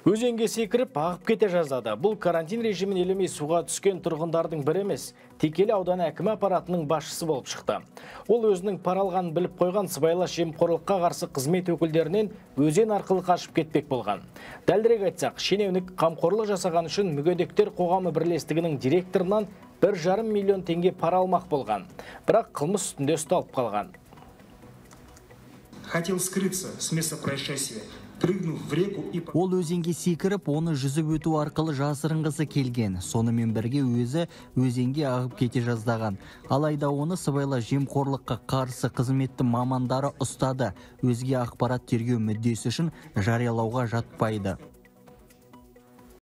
Өзенге секіріп, ағып кете жаздады. Бұл карантин режимін елемей суға түскен тұрғындардың бірі емес, Текелі ауданы әкімі аппаратының басшысы болып шықты. Ол өзінің паралғанын біліп қойған сыбайлас жемқорлыққа қарсы қызмет өкілдерінен өзен арқылы қашып кетпек болған. Дәлірек айтсақ, шенеунік қамқорлық жасаған үшін мүгедектер қоғамы бірлестігінің директорынан 1,5 миллион теңге пара алмақ болған. Бірақ қылмыс үстінде ұсталып қалған. Хотел скрыться с места происшествия. Ол өзенге секіріп, оны жүзіп өту арқылы жасырынғысы келген. Сонымен бірге өзі өзенге ағып кете жаздаған. Алайда оны сыбайлас жемқорлыққа қарсы қызметті мамандары ұстады. Өзге ақпарат тергеу мүддесі үшін жариялауға жатпайды.